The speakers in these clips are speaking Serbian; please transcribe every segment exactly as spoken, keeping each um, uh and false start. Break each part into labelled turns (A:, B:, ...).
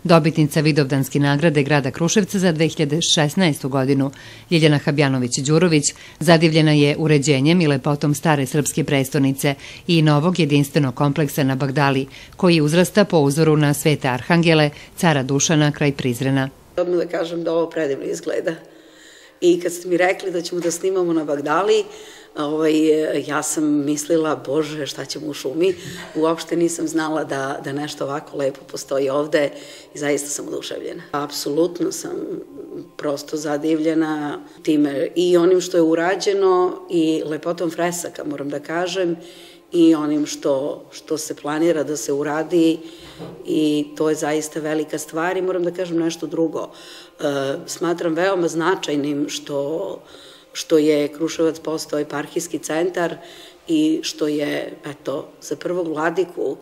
A: Dobitnica Vidovdanske nagrade grada Kruševca za dve hiljade šesnaestu godinu, Ljiljana Habjanović-Đurović, zadivljena je uređenjem i lepotom stare srpske prestonice i novog jedinstvenog kompleksa na Bagdali, koji uzrasta po uzoru na Svete Arhangele, cara Dušana kraj Prizrena.
B: Odmah da kažem da ovo predivno izgleda. I kad ste mi rekli da ćemo da snimamo na Bagdali, ja sam mislila, bože, šta ćemo u šumi. Uopšte nisam znala da nešto ovako lepo postoji ovde i zaista sam oduševljena. Apsolutno sam prosto zadivljena time i onim što je urađeno i lepotom fresaka, moram da kažem, i onim što se planira da se uradi i to je zaista velika stvar i moram da kažem nešto drugo. Smatram veoma značajnim što je Kruševac postao eparhijski centar i što je, eto, za prvog vladiku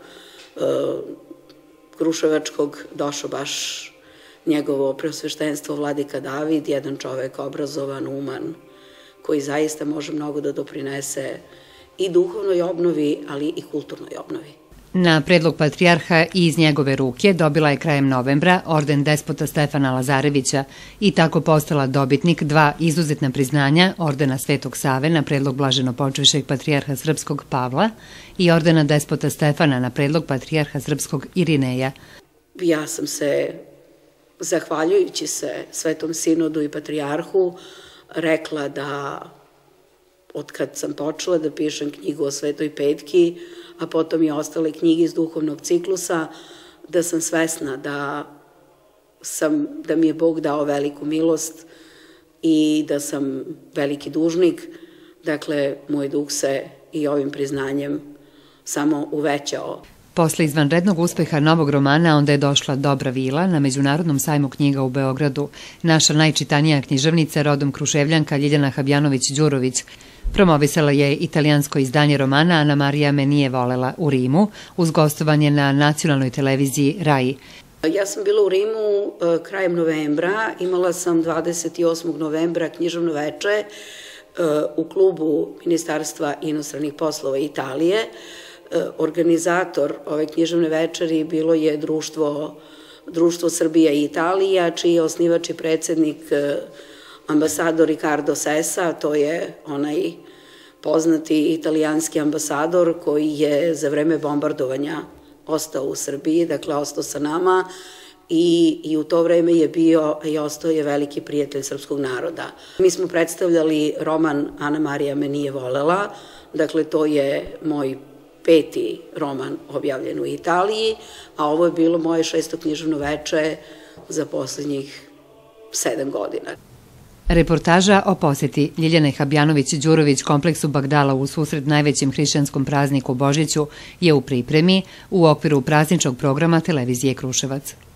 B: Kruševačkog došao baš njegovo preosveštenstvo vladika David, jedan čovek obrazovan, uman, koji zaista može mnogo da doprinese i duhovnoj obnovi, ali i kulturnoj obnovi.
A: Na predlog patrijarha i iz njegove ruke dobila je krajem novembra orden despota Stefana Lazarevića i tako postala dobitnik dva izuzetna priznanja, ordena Svetog Save na predlog blaženopočivšeg patrijarha srpskog Pavla i ordena despota Stefana na predlog patrijarha srpskog Irineja.
B: Ja sam se, zahvaljujući se Svetom sinodu i patrijarhu, rekla da od kad sam počela da pišem knjigu o Svetoj Petki, a potom i ostale knjige iz duhovnog ciklusa, da sam svesna da mi je Bog dao veliku milost i da sam veliki dužnik. Dakle, moj dug se i ovim priznanjem samo uvećao.
A: Posle izvanrednog uspeha novog romana onda je došla Dobra vila na Međunarodnom sajmu knjiga u Beogradu. Naša najčitanija književnica, rodom Kruševljanka Ljiljana Habjanović-Đurović, promovisala je italijansko izdanje romana Ana Marija me nije volela u Rimu, uz gostovanje na nacionalnoj televiziji RAI.
B: Ja sam bila u Rimu krajem novembra, imala sam dvadeset osmog novembra književno veče u klubu Ministarstva inostranih poslova Italije. Organizator ove književne večeri bilo je Društvo Srbija i Italija, čiji je osnivač i predsednik ambasador Ricardo Sessa, to je onaj poznati italijanski ambasador koji je za vreme bombardovanja ostao u Srbiji, dakle ostao sa nama i u to vreme je bio i ostao je veliki prijatelj srpskog naroda. Mi smo predstavljali roman Ana Marija me nije volela, dakle to je moj peti roman objavljen u Italiji, a ovo je bilo moje šesto književno veče za poslednjih sedam godina.
A: Reportaža o poseti Ljiljane Habjanović-Đurović kompleksu Bagdala u susret najvećem hrišćanskom prazniku Božiću je u pripremi u okviru prazničnog programa televizije Kruševac.